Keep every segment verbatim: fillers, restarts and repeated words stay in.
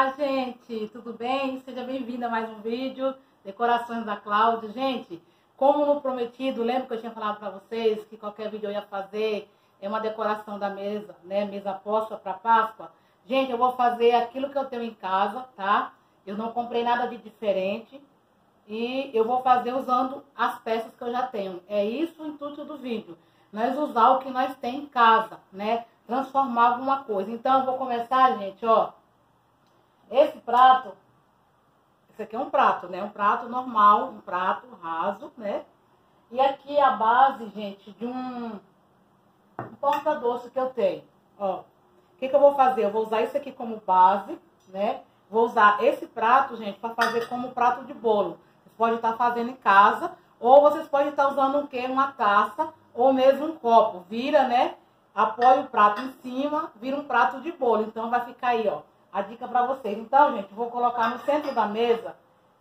Olá, gente, tudo bem? Seja bem-vindo a mais um vídeo, Decorações da Cláudia. Gente, como no prometido, lembra que eu tinha falado para vocês que qualquer vídeo eu ia fazer é uma decoração da mesa, né? Mesa posta para Páscoa. Gente, eu vou fazer aquilo que eu tenho em casa, tá? Eu não comprei nada de diferente e eu vou fazer usando as peças que eu já tenho. É isso o intuito do vídeo. Nós usar o que nós temos em casa, né? Transformar alguma coisa. Então, eu vou começar, gente, ó. Esse prato, esse aqui é um prato, né? Um prato normal, um prato raso, né? E aqui é a base, gente, de um, um porta-doce que eu tenho, ó. O que que eu vou fazer? Eu vou usar isso aqui como base, né? Vou usar esse prato, gente, para fazer como prato de bolo. Vocês podem estar fazendo em casa, ou vocês podem estar usando o quê? Uma taça, ou mesmo um copo. Vira, né? Apoia o prato em cima, vira um prato de bolo. Então, vai ficar aí, ó, a dica para vocês. Então, gente, vou colocar no centro da mesa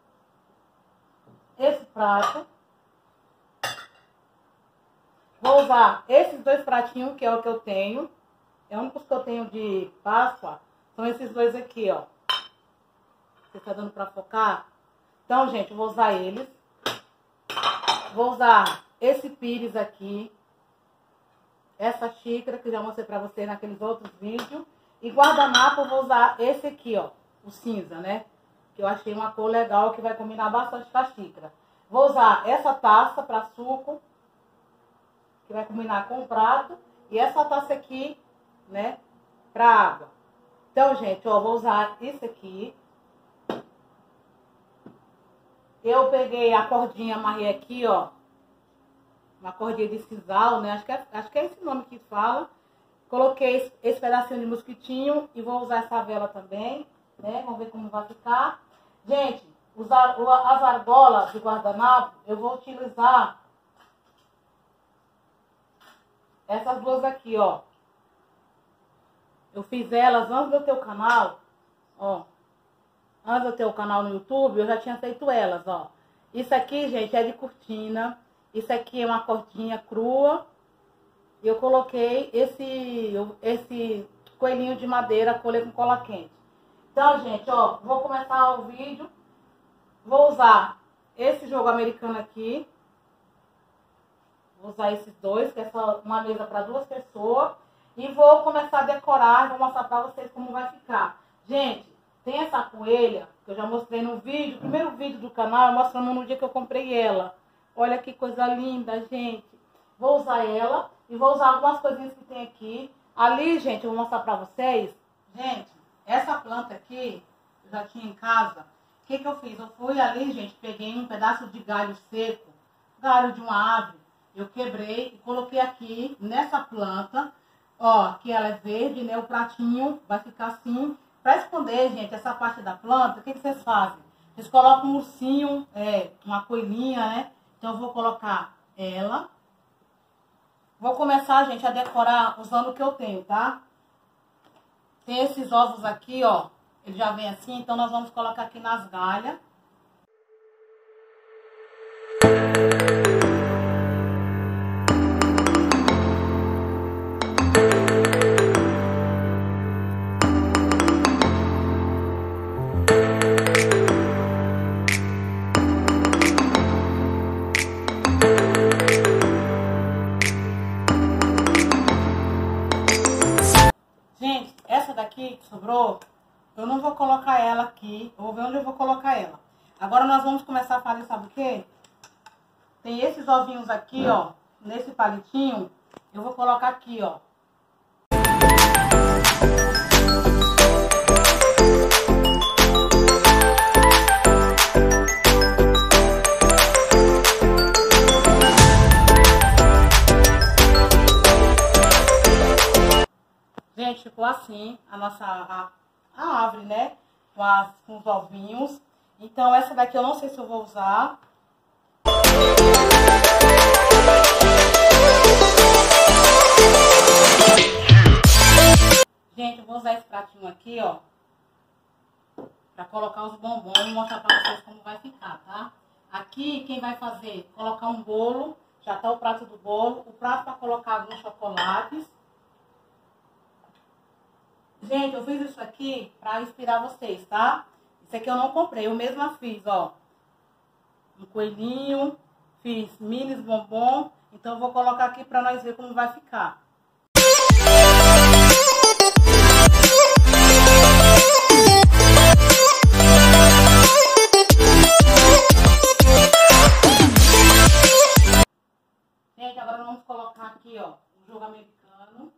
esse prato. Vou usar esses dois pratinhos, que é o que eu tenho. É o único que eu tenho de Páscoa. São esses dois aqui, ó. Você tá dando para focar? Então, gente, eu vou usar eles. Vou usar esse pires aqui. Essa xícara, que já mostrei para vocês naqueles outros vídeos. E guardanapo, eu vou usar esse aqui, ó. O cinza, né? Que eu achei uma cor legal, que vai combinar bastante com a xícara. Vou usar essa taça para suco, que vai combinar com o prato. E essa taça aqui, né? Para água. Então, gente, ó, vou usar isso aqui. Eu peguei a cordinha, amarrei aqui, ó. Uma cordinha de sisal, né? Acho que, é, acho que é esse nome que fala. Coloquei esse, esse pedacinho de mosquitinho e vou usar essa vela também, né? Vamos ver como vai ficar. Gente, usar, as argolas de guardanapo, eu vou utilizar essas duas aqui, ó. Eu fiz elas antes de eu ter o canal, ó. Antes de eu ter o canal no YouTube, eu já tinha feito elas, ó. Isso aqui, gente, é de cortina. Isso aqui é uma cordinha crua. E eu coloquei esse, esse coelhinho de madeira, colei com cola quente. Então, gente, ó, vou começar o vídeo. Vou usar esse jogo americano aqui. Vou usar esses dois, que é só uma mesa para duas pessoas. E vou começar a decorar, vou mostrar pra vocês como vai ficar. Gente, tem essa coelha, que eu já mostrei no vídeo, primeiro vídeo do canal, mostrando no dia que eu comprei ela. Olha que coisa linda, gente. Vou usar ela e vou usar algumas coisinhas que tem aqui. Ali, gente, eu vou mostrar pra vocês. Gente, essa planta aqui, eu já tinha em casa. O que que eu fiz? Eu fui ali, gente, peguei um pedaço de galho seco, galho de uma árvore. Eu quebrei e coloquei aqui nessa planta. Ó, que ela é verde, né? O pratinho vai ficar assim. Pra esconder, gente, essa parte da planta, o que que vocês fazem? Vocês colocam um ursinho, é, uma coelhinha, né? Então, eu vou colocar ela. Vou começar, gente, a decorar usando o que eu tenho, tá? Tem esses ovos aqui, ó. Ele já vem assim, então nós vamos colocar aqui nas galhas. Gente, essa daqui que sobrou, eu não vou colocar ela aqui. Eu vou ver onde eu vou colocar ela. Agora nós vamos começar a fazer, sabe o quê? Tem esses ovinhos aqui, ó, nesse palitinho. Eu vou colocar aqui, ó. Gente, ficou assim a nossa a, a árvore, né? Com, as, com os ovinhos. Então, essa daqui eu não sei se eu vou usar. Gente, eu vou usar esse pratinho aqui, ó. Pra colocar os bombons. Vou mostrar pra vocês como vai ficar, tá? Aqui, quem vai fazer? Colocar um bolo. Já tá o prato do bolo. O prato pra colocar alguns chocolates. Gente, eu fiz isso aqui pra inspirar vocês, tá? Isso aqui eu não comprei, eu mesma fiz, ó. Um coelhinho, fiz minis bombom. Então eu vou colocar aqui pra nós ver como vai ficar. Gente, agora vamos colocar aqui, ó, o jogo americano.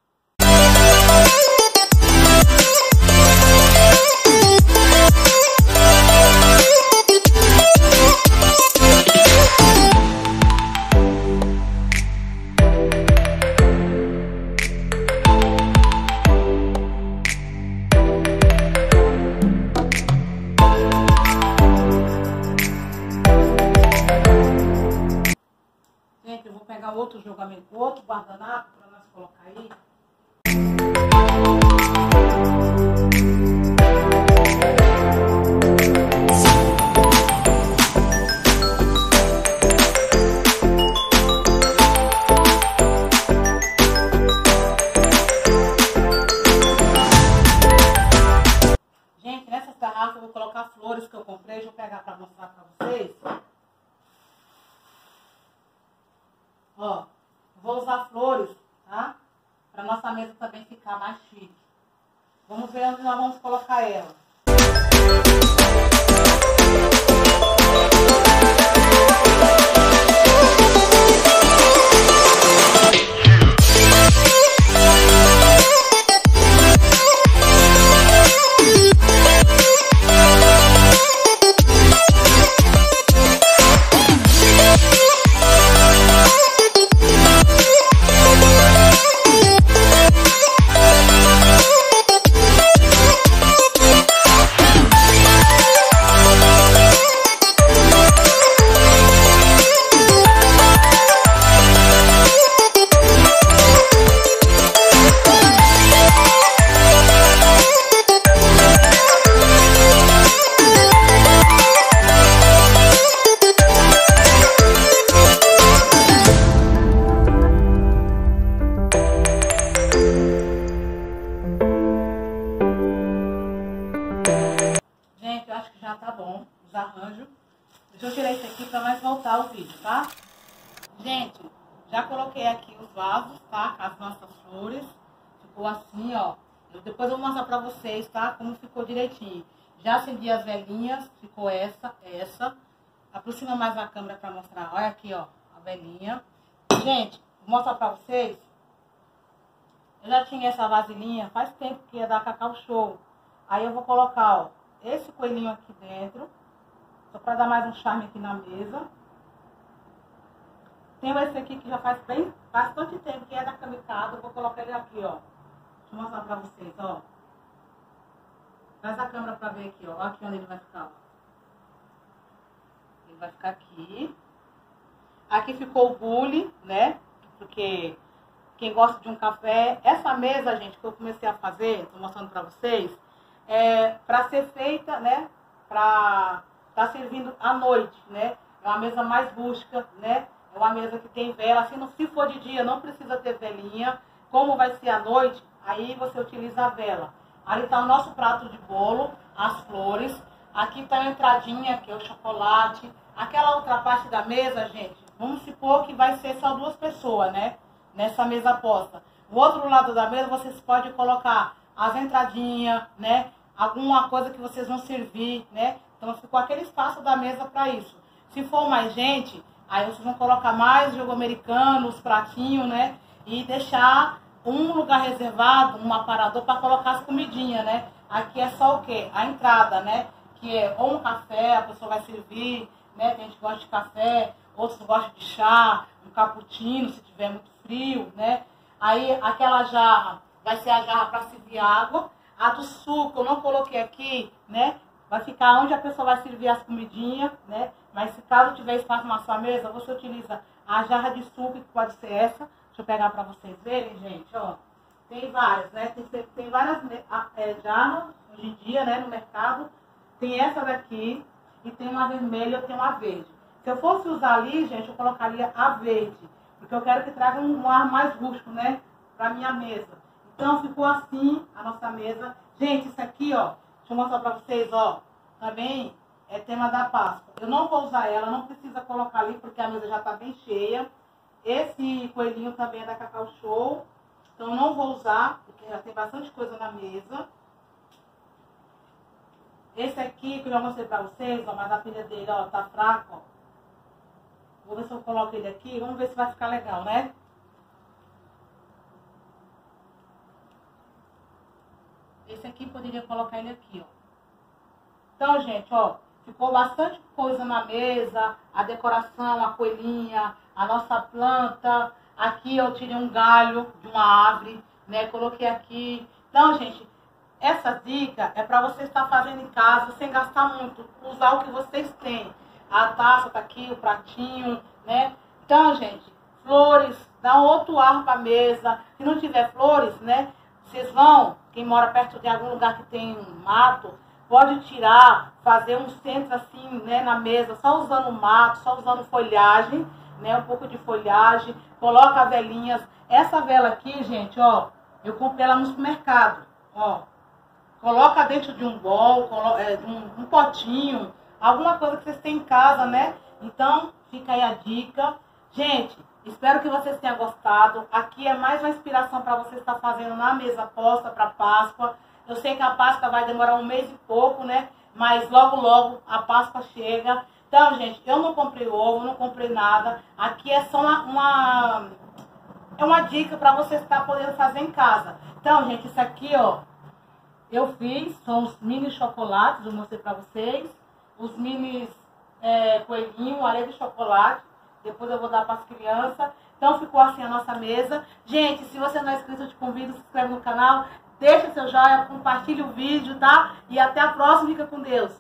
Gente, eu vou pegar outro jogamento, outro guardanapo para nós colocar aí. Gente, nessas garrafas eu vou colocar flores que eu comprei, deixa eu pegar para mostrar para vocês. Ó, vou usar flores, tá? Para nossa mesa também ficar mais chique. Vamos ver onde nós vamos colocar ela. Gente, eu acho que já tá bom os arranjos. Deixa eu tirar isso aqui para nós voltar o vídeo, tá? Gente, já coloquei aqui os vasos, tá? Com as nossas flores. Ficou assim, ó. Eu, depois eu vou mostrar pra vocês, tá? Como ficou direitinho. Já acendi as velinhas, ficou essa, essa. Aproxima mais a câmera pra mostrar. Olha aqui, ó, a velinha. Gente, vou mostrar pra vocês. Eu já tinha essa vasilhinha, faz tempo que ia dar Cacau Show. Aí eu vou colocar, ó, esse coelhinho aqui dentro. Só pra dar mais um charme aqui na mesa. Tem esse aqui que já faz bem, bastante tempo que é da Kamikaze. Eu vou colocar ele aqui, ó. Deixa eu mostrar pra vocês, ó. Traz a câmera pra ver aqui, ó. Olha aqui onde ele vai ficar, ó. Ele vai ficar aqui. Aqui ficou o bule, né? Porque quem gosta de um café... Essa mesa, gente, que eu comecei a fazer, tô mostrando pra vocês, é pra ser feita, né? Pra tá servindo à noite, né? É uma mesa mais rústica, né? É uma mesa que tem vela. Assim, não, se for de dia, não precisa ter velinha. Como vai ser à noite, aí você utiliza a vela. Ali tá o nosso prato de bolo, as flores. Aqui tá a entradinha, que é o chocolate. Aquela outra parte da mesa, gente, vamos supor que vai ser só duas pessoas, né? Nessa mesa posta. O outro lado da mesa, vocês podem colocar as entradinhas, né? Alguma coisa que vocês vão servir, né? Então ficou aquele espaço da mesa para isso. Se for mais gente, aí vocês vão colocar mais jogo americano, os pratinhos, né? E deixar um lugar reservado, um aparador para colocar as comidinhas, né? Aqui é só o quê? A entrada, né? Que é ou um café, a pessoa vai servir, né? Tem gente que gosta de café, outros gostam de chá, um cappuccino, se tiver muito frio, né? Aí aquela jarra vai ser a jarra para servir água. A do suco eu não coloquei aqui, né? Vai ficar onde a pessoa vai servir as comidinhas, né? Mas se caso tiver espaço na sua mesa, você utiliza a jarra de suco, que pode ser essa. Deixa eu pegar para vocês verem, gente, ó. Tem várias, né? Tem, tem várias é, jarras hoje em dia, né, no mercado. Tem essa daqui e tem uma vermelha, eu tenho uma verde. Se eu fosse usar ali, gente, eu colocaria a verde, porque eu quero que traga um, um ar mais rústico, né, para minha mesa. Então ficou assim a nossa mesa. Gente, isso aqui, ó, deixa eu mostrar pra vocês, ó, também é tema da Páscoa. Eu não vou usar ela, não precisa colocar ali porque a mesa já tá bem cheia. Esse coelhinho também é da Cacau Show, então eu não vou usar, porque já tem bastante coisa na mesa. Esse aqui, que eu já mostrei pra vocês, ó, mas a pilha dele, ó, tá fraca, ó. Vou ver se eu coloco ele aqui, vamos ver se vai ficar legal, né? Esse aqui poderia colocar ele aqui, ó. Então, gente, ó, ficou bastante coisa na mesa, a decoração, a coelhinha, a nossa planta. Aqui eu tirei um galho de uma árvore, né, coloquei aqui. Então, gente, essa dica é para você estar fazendo em casa, sem gastar muito, usar o que vocês têm. A taça tá aqui, o pratinho, né? Então, gente, flores, dá um outro ar para a mesa. Se não tiver flores, né, vocês vão, quem mora perto de algum lugar que tem mato, pode tirar, fazer um centro assim, né, na mesa, só usando mato, só usando folhagem, né, um pouco de folhagem, coloca velinhas. Essa vela aqui, gente, ó, eu comprei ela no supermercado, ó. Coloca dentro de um bol, coloca, é, um, um potinho, alguma coisa que vocês têm em casa, né? Então, fica aí a dica. Gente, espero que vocês tenham gostado. Aqui é mais uma inspiração para você estar fazendo na mesa posta para Páscoa. Eu sei que a Páscoa vai demorar um mês e pouco, né? Mas logo, logo a Páscoa chega. Então, gente, eu não comprei ovo, não comprei nada. Aqui é só uma, uma, é uma dica para você estar podendo fazer em casa. Então, gente, isso aqui, ó, eu fiz. São os mini chocolates, eu mostrei para vocês. Os mini é, coelhinho, areia de chocolate. Depois eu vou dar para as crianças. Então, ficou assim a nossa mesa. Gente, se você não é inscrito, eu te convido, se inscreve no canal. Deixa seu joinha, compartilhe o vídeo, tá? E até a próxima. Fica com Deus.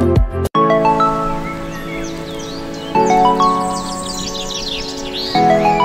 Música